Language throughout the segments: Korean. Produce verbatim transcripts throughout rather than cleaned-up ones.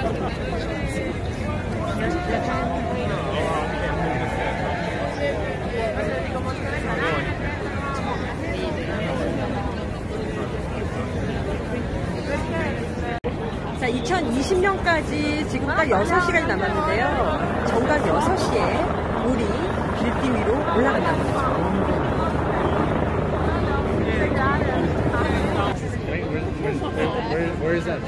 자, 이천이십 년까지 지금 딱 여섯 시간이 남았는데요. 정각 여섯 시에 우리 빌딩 위로 올라간다는 거죠. Where, where is that?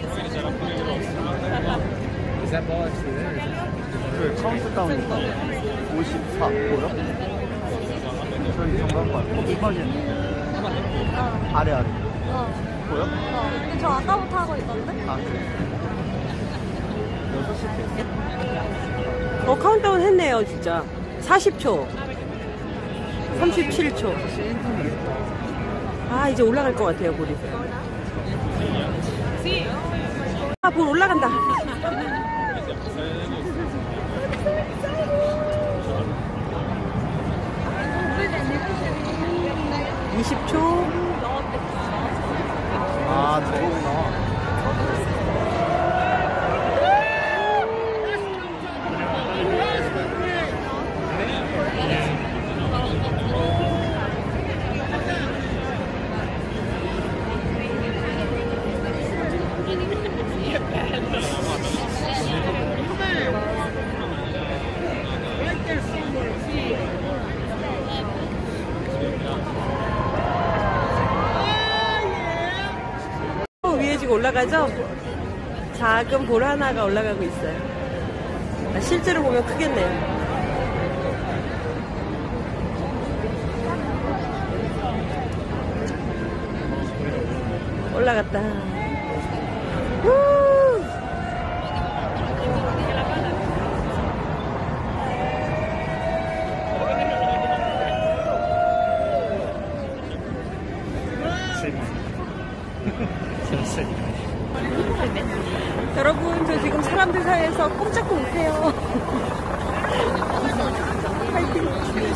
Is that ball actually there? 그 카운트다운이니까 오십사 보여? 저기 정관관 커피 퍼진 아래 아래 어. 보여? 어. 근데 저 아까부터 하고 있던데? 아 그래? 여섯 시 됐어? 어, 카운트다운 했네요, 진짜. 사십 초. 삼십칠 초. 아, 이제 올라갈 것 같아요, 볼이. 아, 볼 올라간다. 이십 초. 아 저거구나. 위에 지금 올라가죠? 작은 볼 하나가 올라가고 있어요. 아, 실제로 보면 크겠네요. 올라갔다. 우! 여러분, 저 지금 사람들 사이에서 꼼짝도 못해요. 파이팅.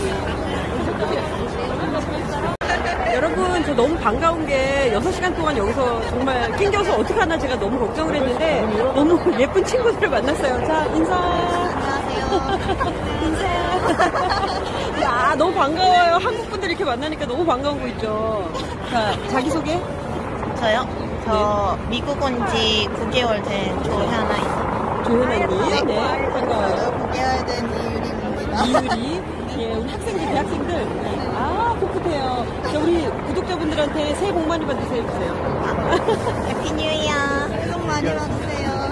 여러분, 저 너무 반가운 게 여섯 시간 동안 여기서 정말 낑겨서 어떻게 하나 제가 너무 걱정을 했는데 너무 예쁜 친구들을 만났어요. 자, 인사. 안녕하세요. 인사. 야, 너무 반가워요. 한국 분들 이렇게 만나니까 너무 반가운 거 있죠. 자, 자기소개. 저요? 저 미국 온 지 구 개월 된 조현아입니다. 조현아님. 네, 반가워요. 구 개월 된 이유리입니다. 이유리. 예, 우리 학생들, 대학생들. 아, 풋풋해요. 저 우리 구독자분들한테 새해 복 많이 받으세요, 해주세요. 해피 뉴 이어. 새해 복 많이 받으세요.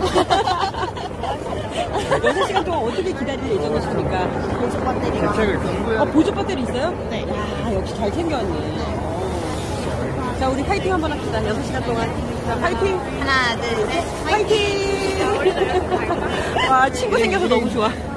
여섯 시간 동안 어떻게 기다릴 예정이십니까? 보조 배터리가. 어, 보조 배터리 있어요? 네. 야, 역시 잘 챙겨왔네. 자, 우리 파이팅 한번 합시다. 여섯 시간 동안. 자, 파이팅! 하나, 둘, 셋. 파이팅! 와, 친구 생겨서 너무 좋아.